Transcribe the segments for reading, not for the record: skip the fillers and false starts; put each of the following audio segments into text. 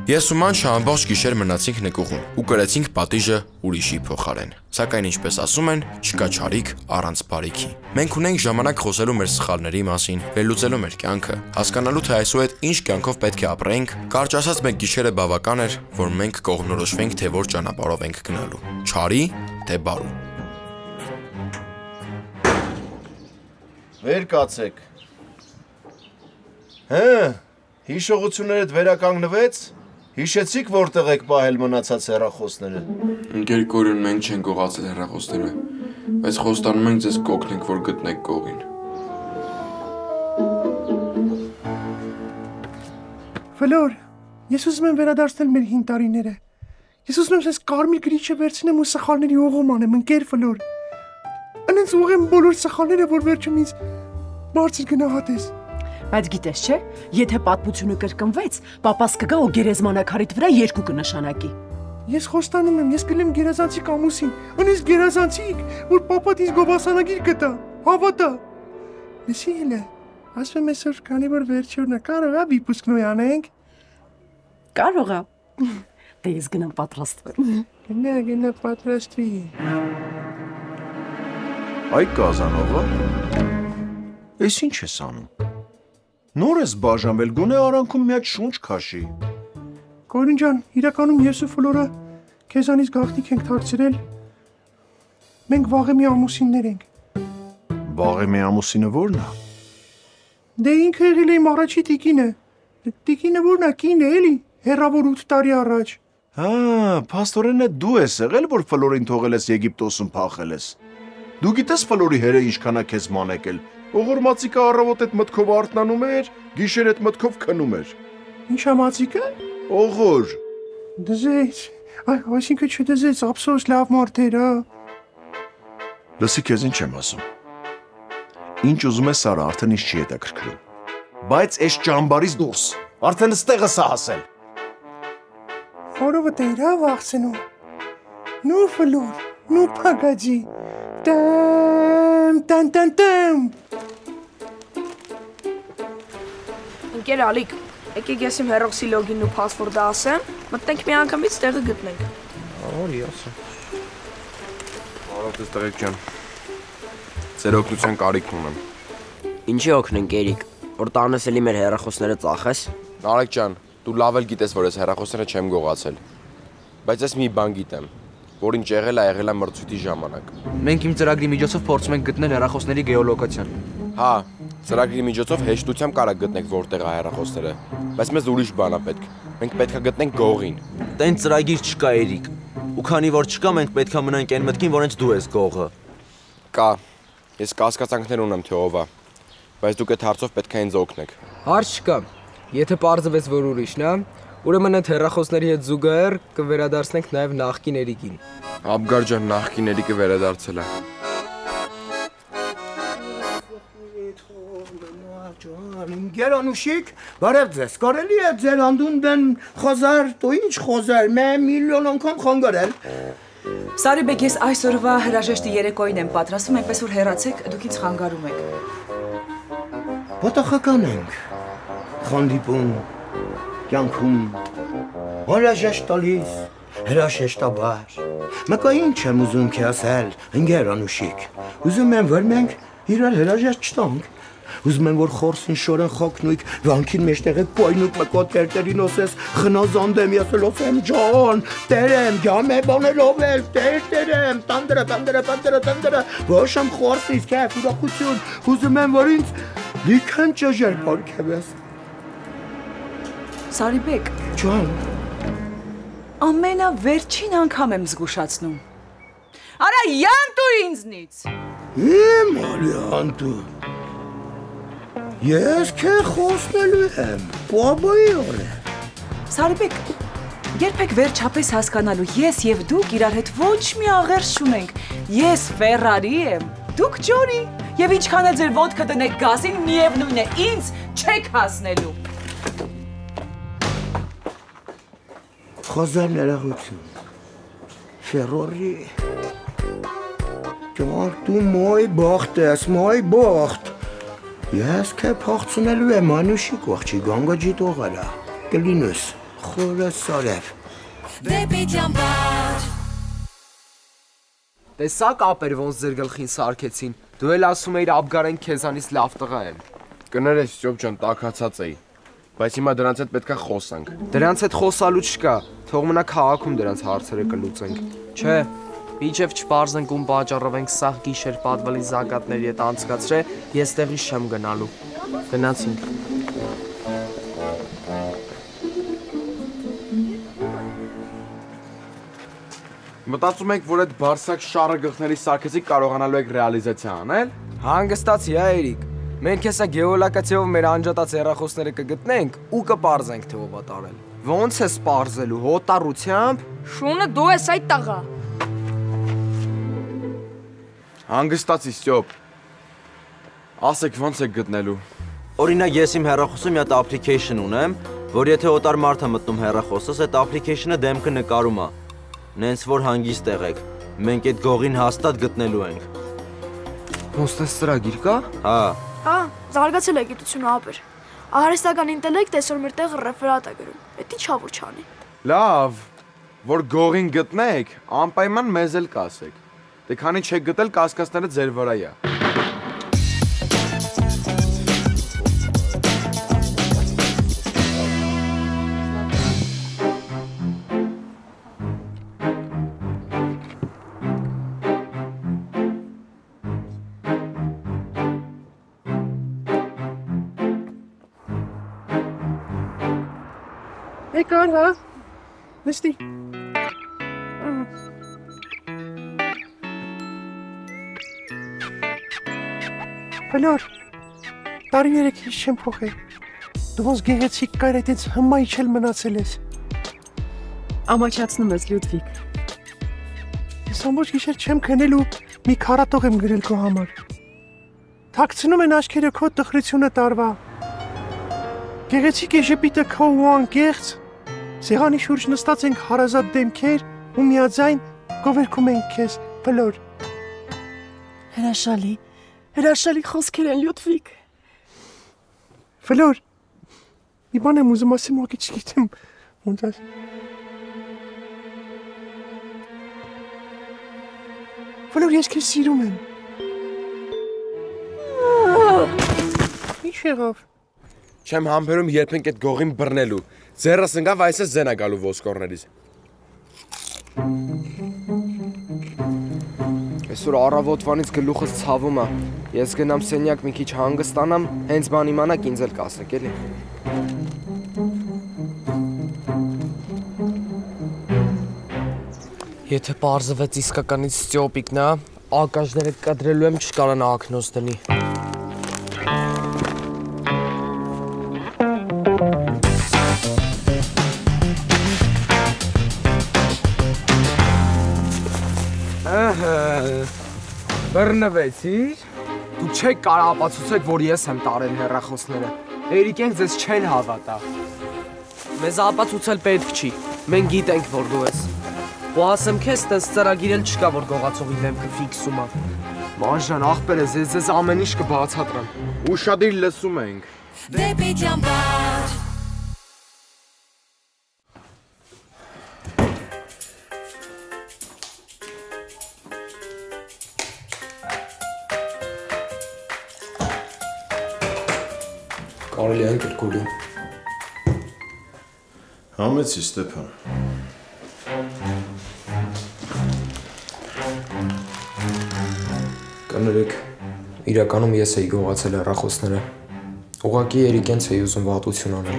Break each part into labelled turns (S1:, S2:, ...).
S1: Ես ու Մանչը ամբողջ գիշեր մնացինք նկուղում ու կրեցինք պատիժը ուրիշի փոխարեն։ Սակայն ինչպես ասում են, չկա չարիք առանց բարիքի։ Մենք ունենք ժամանակ խոսելու մեր սխալների մասին, վերլուծելու մեր կյանքը, հասկանալու թե այսուհետ ինչ կյանքով պետք է ապրենք։ Կարճ ասած, մեկ գիշերը բավական էր, որ մենք կողմնորոշվենք, թե որ ճանապարհով ենք գնալու՝ չարի, թե բարու։
S2: Վեր կացեք։ Հիշողություններդ վերականգնվեց։ Հիշեցիք որտեղ եք պահել մնացած հեռախոսները։
S1: Ընկեր Կորյուն, մենք չենք գողացել հեռախոսները, բայց խոստանում ենք ձեզ կօգնենք, որ գտնեք կողին։
S3: Ֆլոր, ես ուզում եմ վերադարձնել մեր հին տարիները։ Ես ուզում եմ ես կարմիր գրիչը վերցնեմ ու սխալների ուղում անեմ, ընկեր Ֆլոր։ Անենց ուղեմ բոլոր սխալները, որ վերջում ինձ բարձր գնահատես։
S4: Բայց գիտես չէ, եթե պատմությունը կրկնվեց, պապաս կգա ու գերեզմանակարիտ վրա երկու կնշանակի։
S3: Ես խոստանում եմ, ես կլեմ գերազանցիկ ամուսին, անես գերազանցիկ, որ պապատ ինձ գովասանագիր կտա, հավատա։ Լսի հելը, ասում եմ այսօր, քանի որ վերջի օրն է, կարող է վիպուսկնոյ անենք։
S4: Կարող է։ Դե ես գնամ պատրաստվեմ։
S3: Գնա պատրաստվի։
S2: Այ Կազանովա, ես ինչ ես անում։ Նոր ես բաժանվել, գոնե արանքում մի հատ շունչ քաշի։
S3: Կորյուն ջան, իրականում ես ու Ֆլորը քեզանից գաղտնիք ենք թաքցրել։ Մենք վաղեմի ամուսիններ ենք։
S2: Վաղեմի ամուսինը ո՞րն է։
S3: Դե ինքը եղել է իմ առաջի տիկինը։ Տիկինը ո՞րն է, կինը էլի, հեռավոր 8 տարի առաջ։
S2: Փաստորեն դու ես եղել, որ Ֆլորին թողել ես Եգիպտոսում փախել ես։ Դու գիտես Ֆլորի հերը ինչքան է քեզ մանեկել։ Օղորմածիկը առավոտ այդ մտքով արթնանում էր, գիշեր այդ մտքով քնում էր։
S3: Ինչա մածիկը։
S2: Օղոր։
S3: Դզեց։ Այսինքն չդզեց, ափսոս լավ մարդ էր, հա։
S2: Լսի քեզ ինչ եմ ասում։ Ինչ ուզում ես Սարա, արդեն ինչ չի հետաքրքրում։ Բայց այս ճամբարից դուրս, արդեն ստեղը սա հասել։
S3: Խորովը տերա վախցնում։ Նու Ֆլոր, նու փագաջի։ Տամ։
S5: Ընկեր Ալիկ, եկեք ես իմ հեռախոսի լոգինն ու փասվորդը ասեմ, մտնենք մի անգամից տեղը գտնենք։
S2: Արի ասա։
S1: Արոտ տեղեք ջան։ Ձեր օգնության կարիք ունեմ։
S6: Ինչի օգնենք Երիկ, որ տանես էլի մեր հեռախոսները ծախես։
S1: Նարեկ ջան, դու լավ էլ գիտես, որ ես հեռախոսները չեմ գողացել։ Բայց ես մի բան գիտեմ, որ ինչ եղել է մրցույթի ժամանակ։
S7: Մենք իմ ծրագրի միջոցով փորձում ենք գտնել հեռախոսների գեոլոկացիան։
S1: Հա, ծրագրի միջոցով հեշտությամբ կարող գտնենք որտեղ է հեռախոսները, բայց մեզ ուրիշ բան է պետք։ Մենք պետք է գտնենք գողին։
S7: Տեն ծրագիր չկա Երիկ։ Ու քանի որ չկա, մենք պետք է մնանք այն մտքին, որ հենց դու ես գողը։
S1: Կա։ Ես կասկածանքներ ունեմ թե ով է, բայց դուք այդ հարցով պետք է ինձ օգնեք։
S8: Հարց չկա։ Եթե պարզվեց, որ ուրիշն է, ուրեմն այդ հեռախոսների հետ զուգահեռ կվերադարձնենք նաև նախկին Երիկին։
S1: Աբգար ջան, նախկին Երիկը վերադարձել է։
S9: Գերանուշիկ, բարև ձեզ, կարելի է ձեր անդունդեն խոզար, դու ինչ խոզար, մեմ միլիոն անգամ խանգարել։
S4: Սարիբեկ, ես այսօրվա հրաժեշտի երեկոյին եմ պատրաստում, այնպես որ հեռացեք, դուք ինձ խանգարում եք։
S9: Պատախական ենք, խանդիպում, կյանքում, հրաժեշտ տալիս, հրաժեշտաբար։ Մեկա ինչ եմ ուզում քեզ ասել, ընկերանուշիկ, ուզում եմ, որ մենք իրար հրաժեշտ չտանք։ Ուզում եմ, որ խորսին շորեն խոքնույք, վանքին մեջտեղ եք պոյնուկ մկոտ տերտերին ոսես, խնազանդ եմ, ես էլ ոսեմ ջան, տերեմ, գյամ է բանելով էլ, տերեմ, տանդրա, ոչ եմ խորսից կեվ, ուրախություն, ուզում եմ, որ ինձ լիքեն ճժեր պարքև ես։
S4: Սարիբեկ,
S9: Ջան,
S4: ամենավերջին անգամ եմ զգուշացնում։ Արա յանտու ինձնից։
S9: Իմ արի անտու։ Ես քե խոսնելու եմ, բաբայի օր է։
S4: Սարիբեկ, երբեք վերջապես հասկանալու, ես և դուք իրար հետ ոչ մի աղերս չունենք։ Ես Ֆերարի եմ, դուք ջորի, և ինչքան է ձեր ոտքը տնեք գազին, միևնույն է, ինձ չեք հասնելու։
S9: Խոզար ներողություն, Ֆերարի, ջան, դու մոյ բախտ ես, մոյ բախտ։ Ես քե փոխցնելու եմ անուշիկ ողջի գանգաջի տողալա, կլինուս, Խորը սարև։
S8: Տեսակ ապեր ոնց ձեր գլխին սարքեցին։ Դու էլ ասում էիր Աբգարեն քեզանից լավ տղա եմ։
S10: Կներես ճոպ ջան, տաքացած էի։ Բայց հիմա դրանց հետ պետքա խոսանք։
S8: Դրանց հետ խոսալու չկա։ Թող մնա քաղաքում դրանց հարցերը կլուծենք։ Չէ, Միջև չպարզենք ում պատճառով սաղ գիշեր պատվելի զակատների հետ անցկացրե, ես տեղից չեմ գնալու։ Գնացինք։
S10: Մտածում եք, որ այդ բարսակ շարը գլխների սարքեցիք կարողանալու եք ռեալիզացիա անել։
S8: Հանգստացի, Էրիկ։ Մենք հեսա գեոլոկացիայով մեր անջատած հեռախոսները կգտնենք ու կպարզենք թե ով է տարել։ Ոնց է սպարզելու, հոտառությամբ։
S5: Շունը դու ես այդ տղա։
S10: Հանգստացի, Ստյոպ։ Ասեք ոնց եք գտնելու։
S7: Օրինակ ես իմ հեռախոսում մի հատ application ունեմ, որ եթե օտար մարդ է մտնում հեռախոսս, այդ application-ը դեմքը նկարում է։ Նենց որ հանգիստ եղեք, մենք այդ գողին հաստատ գտնելու ենք։
S8: Ոնց է ծրագիր կա։
S7: Հա։
S5: Հա, զարգացել է գիտությունը ապեր։ Արհեստական ինտելեկտ այսօր մեր տեղը ռեֆերատ է գրում։ Էդի չավոր չանի։
S10: Լավ, որ գողին գտնեք, անպայման մեզ էլ կասեք։ Դե քանի չեք գտել, կասկածները ձեր վրա է։
S3: Եկար, հա։ Նստի։ Ֆլոր, տարիները քիչ չեմ փոխել։ Դու ոնց գեղեցիկ կար այդպես հմայ չել մնացել ես։
S4: Ամաչացնում ես, Լյուդվիգ։
S3: Ես ամբողջ գիշեր չեմ քնել ու մի քարատող եմ գրել քո համար։ Թաքցնում են աչքերը քո տխրությունը տարվա։ Գեղեցիկ է ժպիտը քո ու անկեղծ։ Սեղանի շուրջ նստած ենք հարազատ դեմքեր ու միաձայն գովերքում ենք քեզ, Ֆլոր։
S4: Հրաշալի խոսքեր են, Լյուդվիգ։
S3: Ֆլոր, մի բան եմ ուզում ասեմ, ուղղակի չգիտեմ ոնց աս։ Ֆլոր, ես քեզ սիրում եմ։ Ինչ եղավ։
S10: Չեմ համբերում երբենք այդ գողին բռնելու։ Ձեռս ընկավ այսպես զենա գալու ոսկորներից։
S8: Այսօր առավոտվանից գլուխս ցավում է։ Ես գնամ սենյակ մի քիչ հանգստանամ, հենց բան իմանաք ինձ էլ կասեք, էլի։ Եթե պարզվեց իսկականից Ստյոպիկն է, ակաժները կադրելու եմ չկարանա ակնոց դնի։ Բռնվեցիր։ Դուք չեք կարող ապացուցեք, որ ես եմ տարել հեռախոսները։ Էրիկենք ձեզ չեն հավատա։ Մեզ ապացուցել պետք չի։ Մենք գիտենք, որ դու ես։ Ու ասեմ քեզ, տես ծրագիր էլ չկա, որ գողացողի դեմքը ֆիքսում է։ Մանժան, աղբերես, ես ձեզ ամեն ինչ կբացատրեմ։
S10: Ուշադիր լսում ենք։
S11: Դեպի ճամբար։
S1: Կարելի է ընկերկուլի։
S2: Համեցի, Ստեփան։
S1: Կներեք, իրականում ես էի գողացել հեռախոսները։ Ուղղակի Էրիկենց էի ուզում վատություն անել։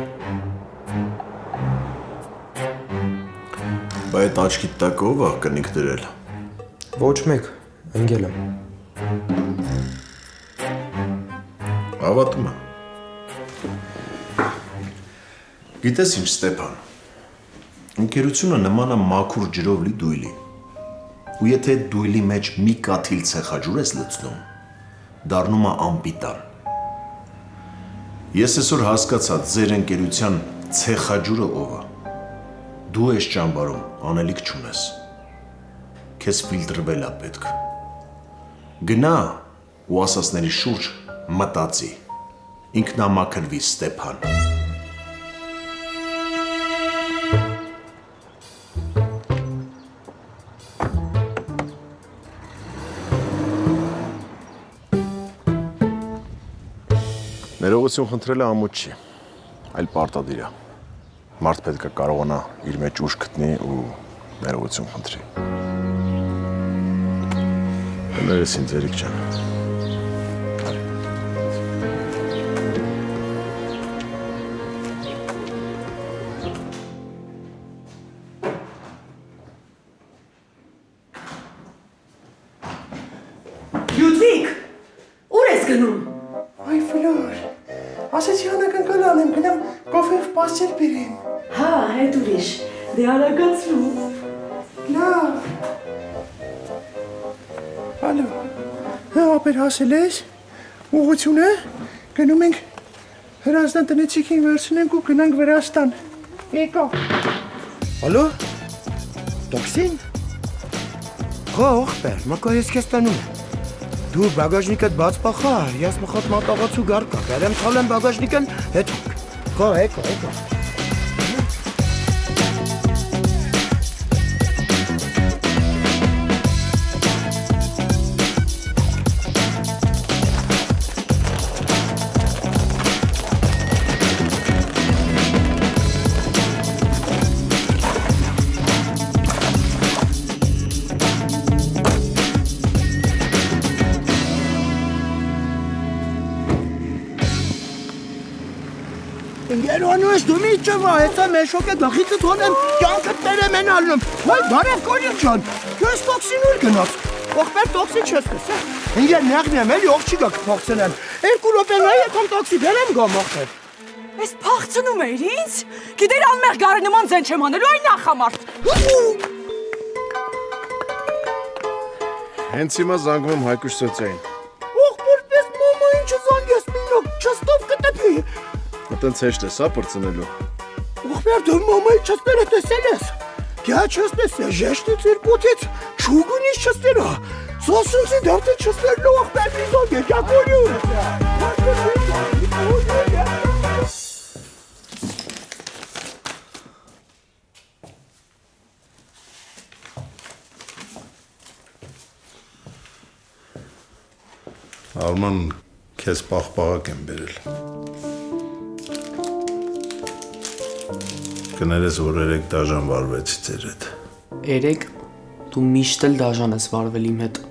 S2: Բա այդ աչքի տակ ով է կնիկ դրել։
S1: Ոչ մեկ, ընկել եմ։
S2: Հավատում եմ։ Գիտես ինչ, Ստեփան, ընկերությունը նման է մաքուր ջրով լի դույլի, ու եթե դույլի մեջ մի կաթիլ ցեխաջուր ես լցնում, դառնում է անպիտան։ Ես այսօր հասկացա ձեր ընկերության ցեխաջուրը ով է։ Դու ես ճամբարում անելիք չունես։ Քեզ ֆիլտրվել է պետք։ Գնա ու ասածների շուրջ մտածի։ Ինքնամաքրվի, Ստեփան։ Ներողություն խնդրելը ամոթ չի, այլ պարտադիր է։ Մարդ պետք է կարողանա իր մեջ ուժ գտնի ու ներողություն խնդրի։ Ներես ինձ Երիկ ջան։
S4: Լյուդվիգ, ուր ես գնում։
S3: Այ Ֆլոր, ասեցի անակնկալ անեմ, գնամ կոֆեով պաստել բերեմ։
S4: Հա, հետ ուրիշ, դե արագացրու։
S3: Լավ։ Ալո, ապեր հասել ես, ուղղությունը, գնում ենք Հրազդան տնեցիքին վերցնենք ու գնանք Վրաստան։ Եկա։
S9: Ալո, տոքսին։ Հա, ողբեր, մակա ես քեզ տանում եմ։ Դու բագաժնիկդ բաց պախար, ես մխոտ մատաղացու գարկա, բերեմ թալեմ բագաժնիկն, հետ հա, եկա։ Գերոնուս դու մի ճվա, հետո մեշոկը գախիցը թոնեմ, կյանքդ տերեմ են ալնում։ Ոյ, բարև կորիք ջան, ես տոքսին ուր գնաց։ Ողբեր տոքսին չես տեսա։ Ինգեր նեղն եմ, էլի ող չի գա կփոխցնեմ։ 2 րոպե եկամ տոքսի բերեմ գամ ողբեր։
S4: Ես փախցնում էիր ինձ։ Գիտեր անմեղ գարի նման ձեն չեմ անելու, այն նախամարդ։
S2: Հենց հիմա զանգում եմ Հայկուշ Սոցիային։
S9: Ողբեր պես մամային չզանգես մինոք, չստով կտպի։
S2: Մտենց հեշտ է սա պրծնելու։
S9: Ողբեր դու մամայի չստերը տեսել ես։ Գա չստես, ժեշտի ծիրկուտից, չուգունից չստերա։ Սոսունցի դավտը չստերլո ողբեր միզոկ է, կյակորյու։
S12: Արման, քեզ պաղպաղակ եմ բերել։ Կներես, որ երեք դաժան վարվեցի ձեր հետ։
S8: Երեք, դու միշտ էլ դաժան ես վարվել իմ հետ։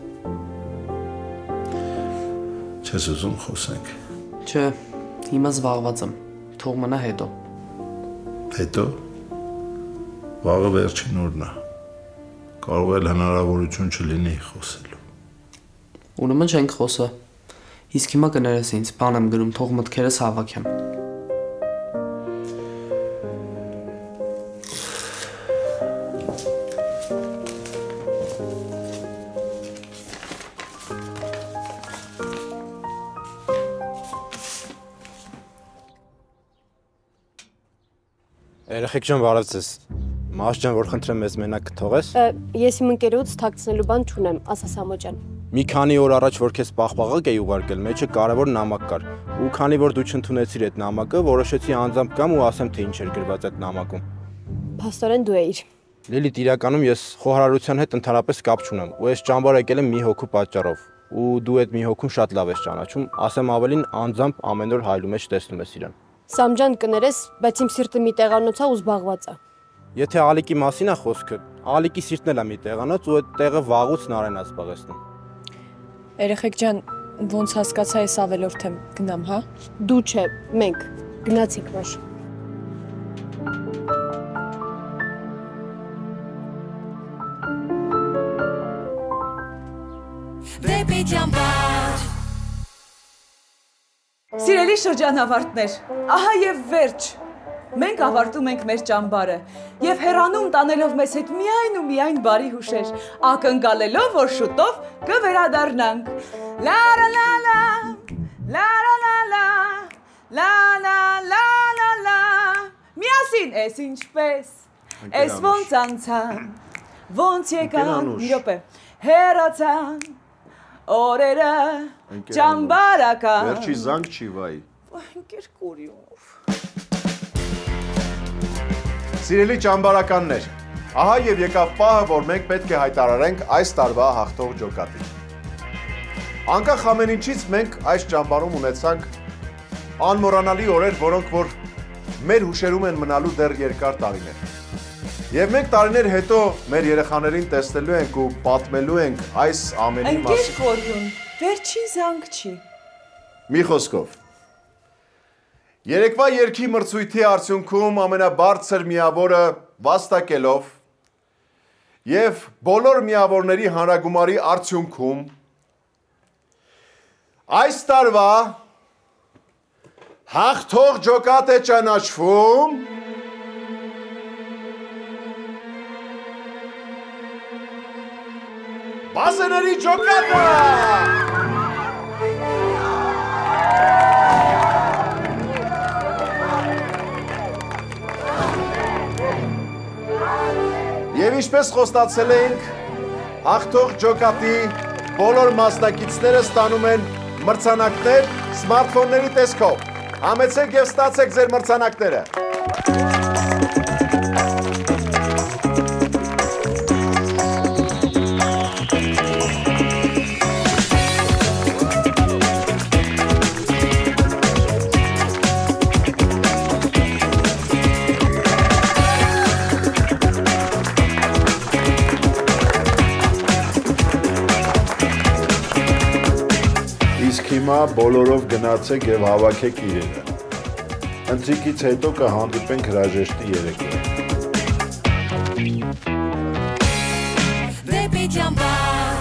S12: Չես ուզում խոսենք։
S8: Չէ, հիմա զբաղված եմ, թող մնա հետո։
S12: Հետո, վաղը վերջին օրն է, կարող էլ հնարավորություն չլինի խոսելու։
S8: Ուրեմն չենք խոսա, իսկ հիմա կներես ինձ, բան եմ գրում, թող մտքերս հավաքեմ։
S7: Երեխեք ջան, բարև ձեզ։ Մաշ ջան, որ խնդրեմ մեզ մենակ կթողես։
S13: Ես իմ ընկերոց թաքցնելու բան չունեմ, ասա Սամո ջան։
S7: Մի քանի օր առաջ որ քեզ պաղպաղակ էի ուղարկել, մեջը կարևոր նամակ կար։ Ու քանի որ դու չընդունեցիր այդ նամակը, որոշեցի անձամբ գամ ու ասեմ թե ինչ էր գրված այդ նամակում։
S13: Փաստորեն դու էիր։
S7: Լիլիթ, իրականում ես խոհարարության հետ ընդհանրապես կապ չունեմ, ու ես ճամբար եկել եմ մի հոգու պատճառով։ Ու դու այդ մի հոգուն շատ լավ ես ճանաչում, ասեմ ավելին անձամբ ամեն օր հայլու մեջ տեսնում ես իրան։
S13: Սամ ջան կներես, բայց իմ սիրտը մի տեղանոց է ու զբաղված է։
S7: Եթե Ալիկի մասին է խոսքը, Ալիկի սիրտն էլ է մի տեղանոց ու այդ տեղը վաղուց Նարեն է զբաղեցնում։
S14: Երեխեք ջան, ոնց հասկացա ես ավելորդ եմ, գնամ, հա։
S13: Դու չէ, մենք գնացինք մաշ։
S11: Դեպի ճամբար։
S4: Սիրելի շրջանավարտներ, ահա եւ վերջ։ Մենք ավարտում ենք մեր ճամբարը եւ հեռանում տանելով մեզ հետ միայն ու միայն բարի հուշեր, ակնկալելով, որ շուտով կվերադառնանք։ Լա լա լա լա լա լա լա լա լա լա լա միասին էս ինչպես էս ոնց անցան ոնց եկան մի րոպե հեռացան օրերը ճամբարական
S2: Վերջի զանգ չի վայ։
S4: Ընկեր կուրյով։
S2: Սիրելի ճամբարականներ, ահա եւ եկավ պահը, որ մենք պետք է հայտարարենք այս տարվա հաղթող ջոկատին։ Անկախ ամեն ինչից մենք այս ճամբարում ունեցանք Անմոռանալի օրեր, որոնք որ մեր հուշերում են մնալու դեռ երկար տարիներ։ Եվ մենք տարիներ հետո մեր երեխաներին տեսնելու ենք ու պատմելու ենք այս ամենի
S4: մասին։ Ընկեր Խորյուն, վերջին զանգ չի։
S2: Մի խոսքով։ Երեկվա երգի մրցույթի արդյունքում ամենաբարձր միավորը վաստակելով եւ բոլոր միավորների հանրագումարի արդյունքում այս տարվա հաղթող ջոկատ է ճանաչվում բազեների ջոկատը։ Եվ ինչպես խոստացել էինք, հաղթող ջոկատի բոլոր մասնակիցները ստանում են մրցանակներ սմարթֆոնների տեսքով։ Համեցեք եւ ստացեք ձեր մրցանակները։
S12: Հիմա բոլորով գնացեք եւ հավաքեք իրերը։ Ընթրիքից հետո կհանդիպենք հրաժեշտի երեկոյին։
S11: Դեպի ճամբար։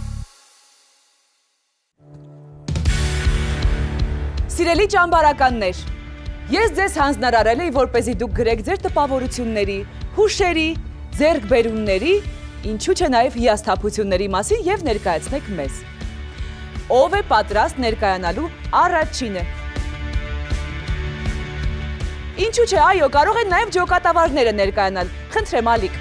S4: Սիրելի ճամբարականներ, ես ձեզ հանձնարարել էի, որպեսզի դուք գրեք ձեր տպավորությունների, հուշերի, ձեռքբերումների, ինչու՞ չէ նաև հիասթափությունների մասին եւ ներկայացնեք մեզ։ Ով է պատրաստ ներկայանալու առաջինը։ Ինչու՞ չէ, այո, կարող են նաև ջոկատավարները ներկայանալ։ Խնդրեմ, Ալիկ։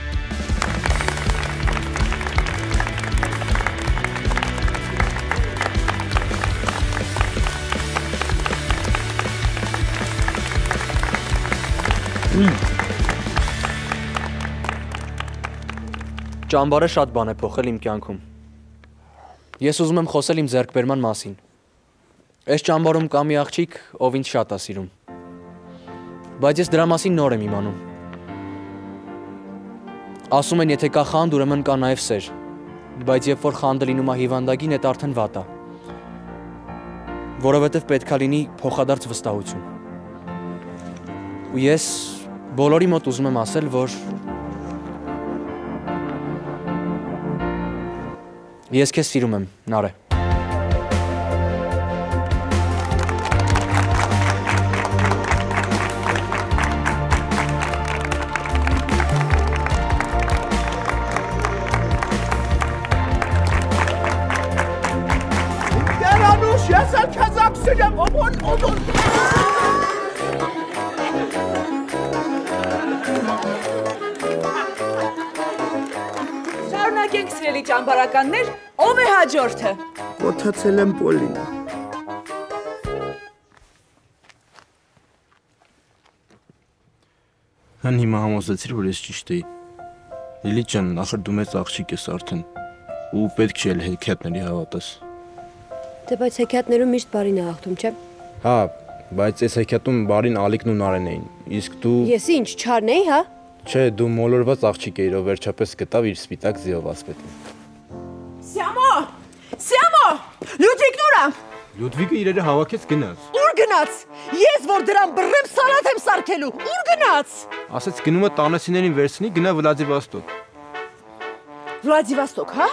S8: Ճամբարը շատ բան է փոխել իմ կյանքում։ Ես ուզում եմ խոսել իմ ձեռքբերման մասին։ Այս ճամբարում կա մի աղջիկ, ով ինձ շատ է սիրում։ Բայց ես դրա մասին նոր եմ իմանում։ Ասում են, եթե կա խանդ, ուրեմն կա նաև սեր։ Բայց երբ որ խանդը լինում է հիվանդագին, այդ արդեն վատ է։ Որովհետև պետք է լինի փոխադարձ վստահություն։ Ու ես բոլորի մոտ ուզում եմ ասել, որ ես քեզ սիրում եմ, Նարե։
S3: Գերանուշ, ես էլ քեզ սիրեմ, օմոն։
S4: Շարունակենք, սիրելի ճամբարականներ, ով է հաջորդը։
S3: Կոթացել եմ Պոլին։
S15: Հան հիմա համոզեցիր, որ ես ճիշտ էի։ Լիլիթ ջան, ախր դու մեծ աղջիկ ես արդեն, ու պետք չի էլ հեքիաթների հավատաս։
S13: Դե բայց հեքիաթներում միշտ բարին է հաղթում, չէ՞։
S15: Հա, բայց այս հեքիաթում բարին Ալիկն ու Նարեն էին, իսկ դու…
S13: Ես ինչ, չարն էի, հա։
S15: Չէ, դու մոլորված աղջիկ էիր, ով վերջապես գտավ իր սպիտակ ձիով ասպետին։
S16: Սյամո! Սյամո! Լյուդվիգն ուր է։
S15: Լյուդվիգը իրերը հավաքեց գնաց։
S16: Ուր գնաց։ Ես որ դրան բռեմ սալատ եմ սարքելու։ Ուր գնաց։
S15: Ասեց գնում է տանեսիներին վերցնի, գնա Վլադիվոստոկ։
S16: Վլադիվոստոկ, հա։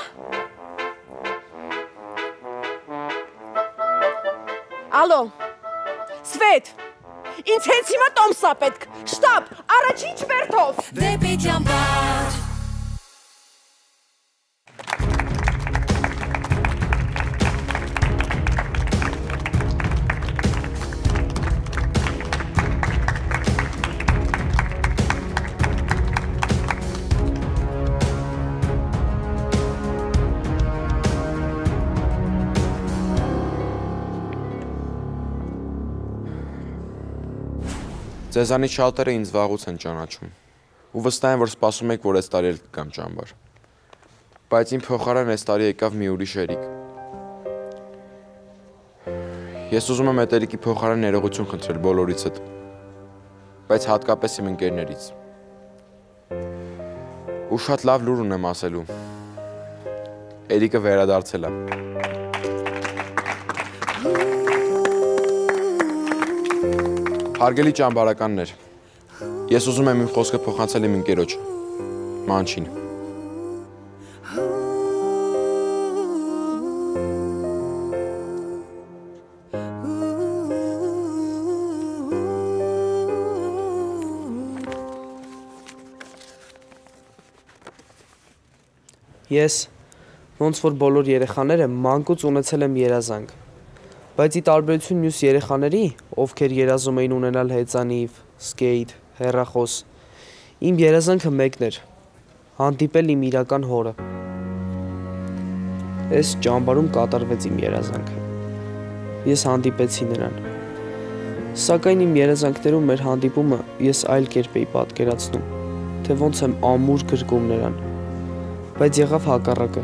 S16: Ալո։ Սվետ։ Ինձ հենց հիմա տոմսա պետք։ Շտապ, առաջին չվերթով։
S11: Դեպի ճամբար։
S10: Ձեզանից շատերը ինձ վաղուց են ճանաչում, ու վստահ եմ, որ սպասում եք, որ այս տարի էլ կգամ ճամբար։ Բայց իմ փոխարեն այս տարի եկավ մի ուրիշ երիկ։ Ես ուզում եմ այդ Էրիկի փոխարեն ներողություն խնդրել բոլորիցդ, բայց հատկապես իմ ընկերներից։ Ու շատ լավ լուր ունեմ ասելու։ Էրիկը վերադարձել է։ Հարգելի ճամբարականներ, ես ուզում եմ իմ խոսքը փոխանցել իմ ընկերոջ, Մանչին։
S8: Ես, ոնց որ բոլոր երեխաները, մանկուց ունեցել եմ երազանք, բայց ի տարբերություն մյուս երեխաների, ովքեր երազում էին ունենալ հեծանիվ, սկեյթ, հեռախոս, իմ երազանքը մեկն էր, հանդիպել իմ իրական հորը։ Այս ճամբարում կատարվեց իմ երազանքը։ Ես հանդիպեցի նրան։ Սակայն իմ երազանքներում մեր հանդիպումը ես այլ կերպ էի պատկերացնում, թե ոնց եմ ամուր գրկում նրան, բայց եղավ հակառակը։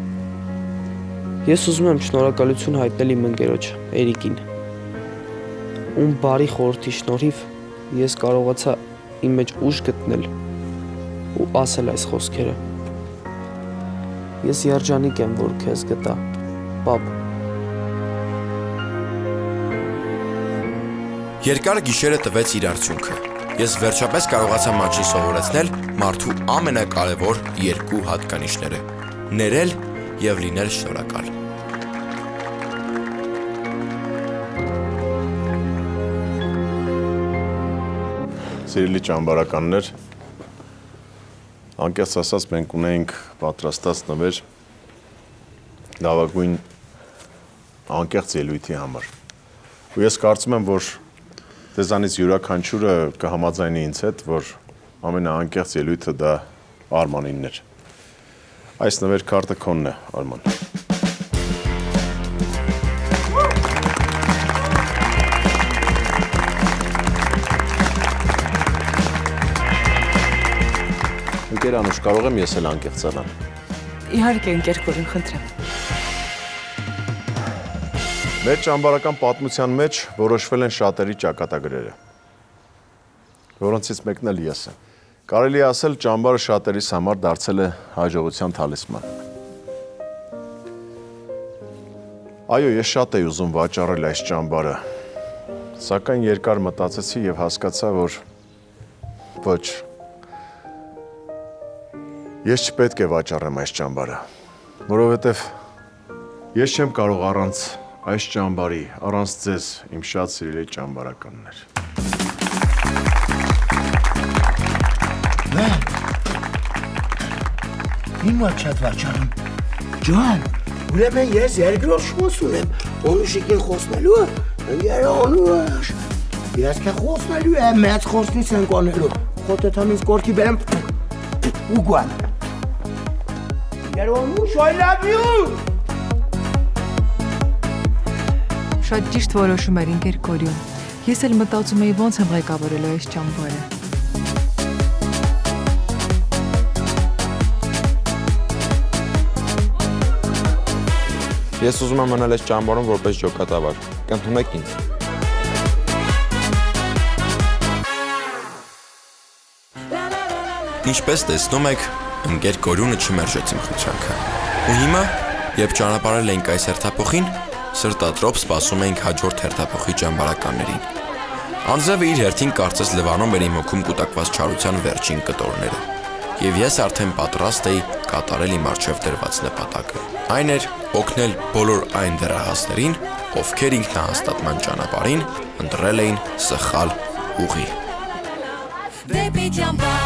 S8: Ես ուզում եմ շնորհակալություն հայտնել իմ ընկերոջ, Էրիկին, ում բարի խորհրդի շնորհիվ ես կարողացա իմ մեջ ուժ գտնել ու ասել այս խոսքերը։ Ես երջանիկ եմ, որ քեզ գտա, պապ։
S1: Երկար գիշերը տվեց իր արդյունքը։ Ես վերջապես կարողացա Մանչին սովորեցնել մարդու ամենակարևոր երկու հատկանիշները՝ ներել եւ լինել շնորհակալ։
S2: Սիրելի ճամբարականներ, անկեղծ ասած մենք ունենք պատրաստած նվեր լավագույն անկեղծ ելույթի համար։ Ու ես կարծում եմ, որ Ձեզանից յուրաքանչյուրը կհամաձայնի ինձ հետ, որ ամենաանկեղծ ելույթը դա Արմանինն էր։ Այս նվեր քարտը քոնն է, Արման։ Ընկեր Անուշ, կարող եմ ես էլ անկեղծանալ։
S4: Իհարկե, ընկեր Կորին, խնդրեմ։
S2: Մեր ճամբարական պատմության մեջ որոշվել են շատերի ճակատագրերը, որոնցից մեկն էլ ես եմ։ Կարելի է ասել, ճամբարը շատերիս համար դարձել է հաջողության թալիսման։ Այո, ես շատ էի ուզում վաճառել այս ճամբարը, սակայն երկար մտածեցի եւ հասկացա, որ ոչ, ես չպետք է վաճառեմ այս ճամբարը, որովհետեւ ես չեմ կարող առանց այս ճամբարի, առանց ձեզ, իմ շատ սիրելի ճամբարականներ։
S9: Հիմա չատ վաճառում։ Ջան, ուրեմն ես երկրորդ շանս ունեմ, Անուշիկին խոսնելու, ընկեր Անուշ։ Ես կե խոսնելու եմ, մեծ խոսնից ենք անելու, խոտեթամ ինձ կորքի բերեմ ու գուան։ Ընկեր Անուշ, I love you!
S17: Շատ ճիշտ որոշում էր ընկեր Կորյուն։ Ես էլ մտածում էի ոնց եմ ղեկավարելու այս ճամբարը։
S10: Ես ուզում եմ մնալ այս ճամբարում որպես ջոկատավար։ Կընդունեք ինձ։
S1: Ինչպես տեսնում եք, ընկեր Կորյունը չմերժեց իմ խնդրանքը։ Ու հիմա, երբ ճանապարհել էինք այս հերթափոխին, սրտատրոփ սպասում էինք հաջորդ հերթափոխի ճամբարականներին։ Անձևը իր հերթին կարծես լվանում էր իմ հոգում կուտակված չարության վերջին կտորները, եւ ես արդեն պատրաստ էի կատարել իմ առջև դրված նպատակը։ Այն էր օգնել բոլոր այն դեռահասներին, ովքեր ինքնահաստատման ճանապարհին ընտրել էին սխալ ուղի։
S11: Baby jump